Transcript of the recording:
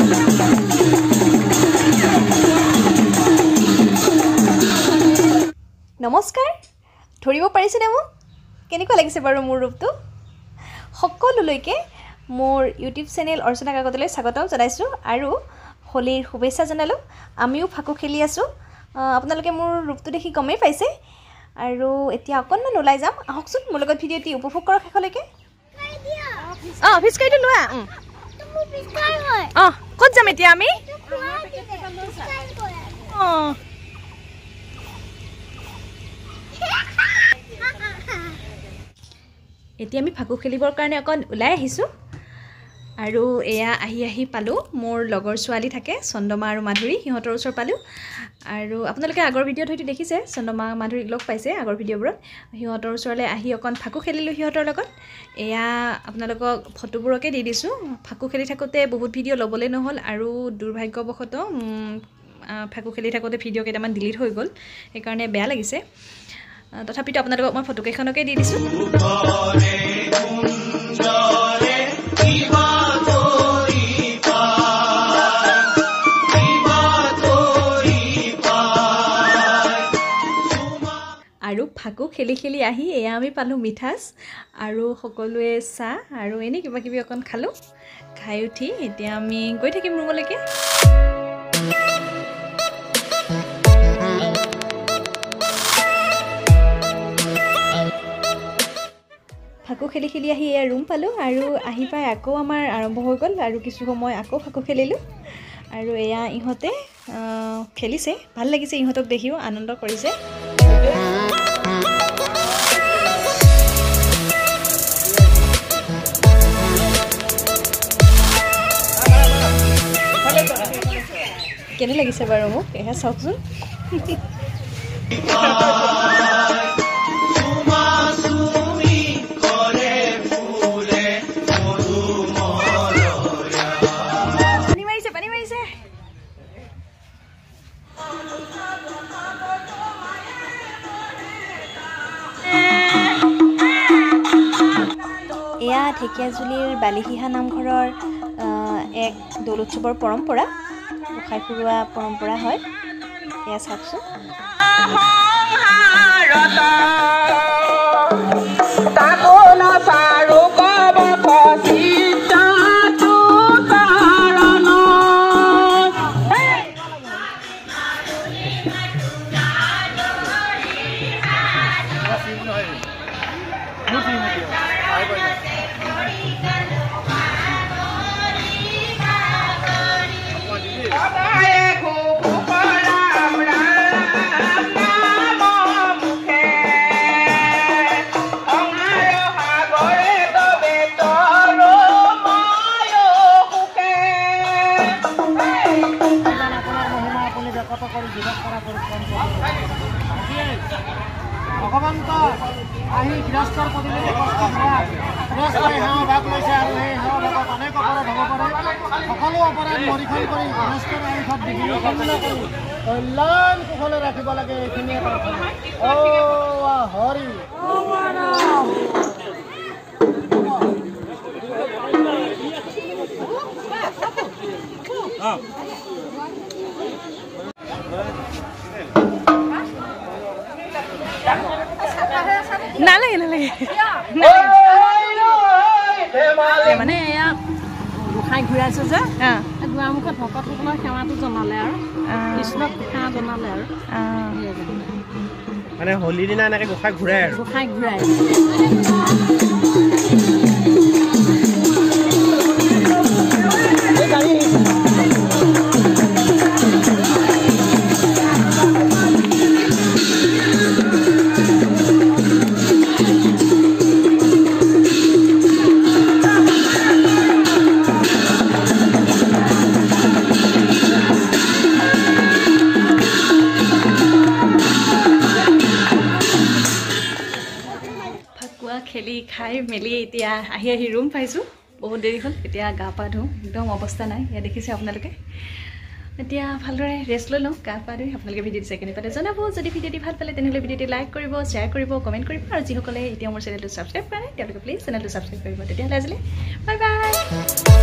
নমস্কাৰ ধৰিব পাৰিছেনে মোক কেনেকুৱা লাগিছে বাৰু মোৰ ৰূপটো সকলোলৈকে মোৰ ইউটিউব চেনেল অৰ্চনা কাকতলৈ স্বাগতম জনাইছোঁ আৰু হোলীৰ শুভেচ্ছা জনালোঁ আমিও ফাকু খেলি আছোঁ আপোনালোকে মোৰ ৰূপটো দেখি গমেই পাইছে আৰু এতিয়া অকণমান ওলাই যাম আহকচোন মোৰ লগত ভিডিঅ'টি উপভোগ কৰক শেষলৈকে ফিচকাৰীটো লোৱা ক'ত যাম এতিয়া আমি এতিয়া আমি ফাকু খেলিবৰ কাৰণে অকণ ওলাই আহিছোঁ আৰু এয়া আহি পালোঁ মোৰ লগৰ ছোৱালী থাকে চন্দমা আৰু মাধুৰী সিহঁতৰ ওচৰ পালোঁ আৰু আপোনালোকে আগৰ ভিডিঅ'ত হয়তো দেখিছে চন্দমা মাধুৰীক লগ পাইছে আগৰ ভিডিঅ'বোৰত সিহঁতৰ ওচৰলৈ আহি অকণ ফাকু খেলিলোঁ সিহঁতৰ লগত এয়া আপোনালোকক ফটোবোৰকে দি দিছোঁ ফাকু খেলি থাকোঁতে বহুত ভিডিঅ' ল'বলৈ নহ'ল আৰু দুৰ্ভাগ্যবশতঃ ফাকু খেলি থাকোঁতে ভিডিঅ' কেইটামান ডিলিট হৈ গ'ল সেইকাৰণে বেয়া লাগিছে তথাপিতো আপোনালোকক মই ফটোকেইখনকে দি দিছোঁ আৰু ফাকু খেলি খেলি আহি এয়া আমি পালোঁ মিঠাচ আৰু সকলোৱে চাহ আৰু এনেই কিবা কিবি অকণ খালোঁ খাই উঠি এতিয়া আমি গৈ থাকিম ৰুমলৈকে ফাকু খেলি খেলি আহি এয়া ৰুম পালোঁ আৰু আহি পাই আকৌ আমাৰ আৰম্ভ হৈ গ'ল আৰু কিছু সময় আকৌ ফাকু খেলিলোঁ আৰু এয়া ইহঁতে খেলিছে ভাল লাগিছে ইহঁতক দেখিও আনন্দ কৰিছে কেনে লাগিছে বাৰু মোক এয়া চাওকচোন এয়া ঢেকীয়াজুলিৰ বালিহিহা নামঘৰৰ এক দৌল উৎসৱৰ পৰম্পৰা গোসাঁই ফুৰোৱা পৰম্পৰা হয় এয়া চাওকচোন ভগৱন্ত আহি গৃহস্থৰ প্ৰতিনিধি গৃহস্থই সেৱা ভাগ লৈছে আৰু সেই সেৱা ভাগত অনেক অপৰাধ হ'ব পাৰে সকলো অপৰাধ মৰিখন কৰি গৃহস্থৰ আয়ুষত বিভিন্ন কৰি কল্যাণ কুশলে ৰাখিব লাগে এইখিনিয়ে হৰি নালাগে নালাগে মানে এয়া গোসাঁই ঘূৰাইছে যে দুৱাৰমুখত ভকতসকলৰ সেৱাটো জনালে আৰু কৃষ্ণক সেৱা জনালে আৰু মানে হোলীৰ দিনা এনেকৈ গোসাঁই ঘূৰাই আৰু গোসাঁই ঘূৰাই খেলি খাই মেলি এতিয়া আহি ৰুম পাইছোঁ বহুত দেৰি হ'ল এতিয়া গা পা ধুওঁ একদম অৱস্থা নাই ইয়াত দেখিছে আপোনালোকে এতিয়া ভালদৰে ৰেষ্ট লৈ লওঁ গা পা ধুই আপোনালোকে ভিডিঅ'টো চাই কেনে পালে জনাব যদি ভিডিঅ'টি ভাল পালে তেনেহ'লে ভিডিঅ'টি লাইক কৰিব শ্বেয়াৰ কৰিব কমেণ্ট কৰিব আৰু যিসকলে এতিয়া মোৰ চেনেলটো ছাবস্ক্ৰাইব কৰা নাই তেওঁলোকে প্লিজ চেনেলটো ছাবস্ক্ৰাইব কৰিব তেতিয়াহ'লে আজিলৈ বাই বাই